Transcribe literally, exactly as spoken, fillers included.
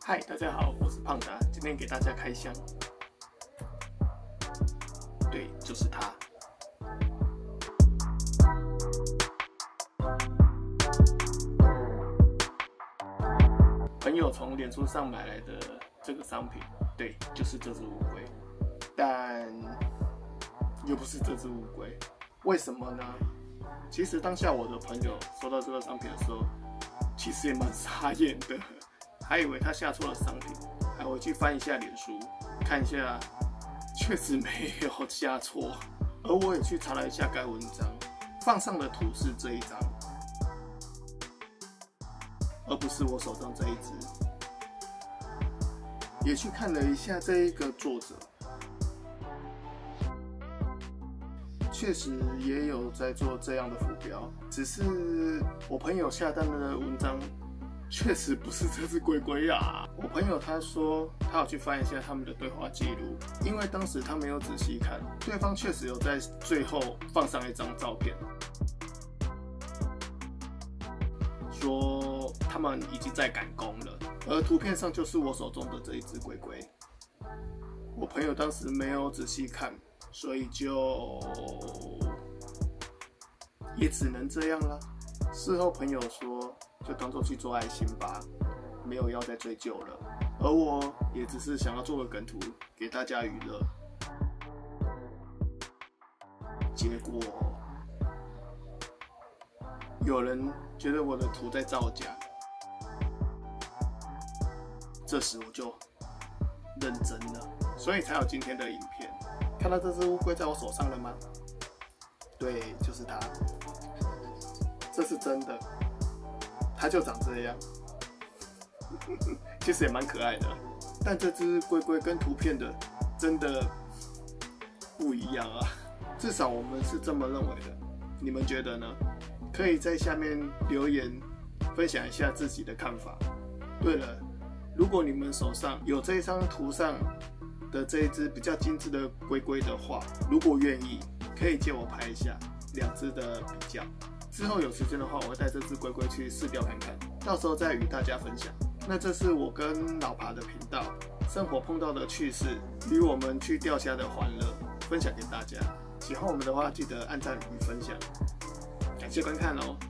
嗨，大家好，我是胖达，今天给大家开箱。对，就是它。朋友从脸书上买来的这个商品，对，就是这只乌龟，但又不是这只乌龟，为什么呢？其实当下我的朋友收到这个商品的时候，其实也蛮傻眼的。还以为他下错了商品，还回去翻一下脸书，看一下，确实没有下错。而我也去查了一下该文章，放上的图是这一张，而不是我手上这一只。也去看了一下这一个作者，确实也有在做这样的浮标，只是我朋友下单的文章。确实不是这只龟龟啊！我朋友他说他有去翻一下他们的对话记录，因为当时他没有仔细看，对方确实有在最后放上一张照片，说他们已经在赶工了，而图片上就是我手中的这一只龟龟。我朋友当时没有仔细看，所以就也只能这样了。事后朋友说，就当作去做爱心吧，没有要再追究了。而我也只是想要做个梗图给大家娱乐。结果有人觉得我的图在造假，这时我就认真了，所以才有今天的影片。看到这只乌龟在我手上了吗？对，就是它。这是真的，它就长这样，其实也蛮可爱的。但这只龟龟跟图片的真的不一样啊，至少我们是这么认为的。你们觉得呢？可以在下面留言分享一下自己的看法。对了，如果你们手上有这一张图上的这一只比较精致的龟龟的话，如果愿意，可以借我拍一下两只的比较。之后有时间的话，我会带这只龟龟去试钓看看，到时候再与大家分享。那这是我跟老爬的频道，生活碰到的趣事与我们去钓虾的欢乐，分享给大家。喜欢我们的话，记得按赞与分享。感谢观看哦。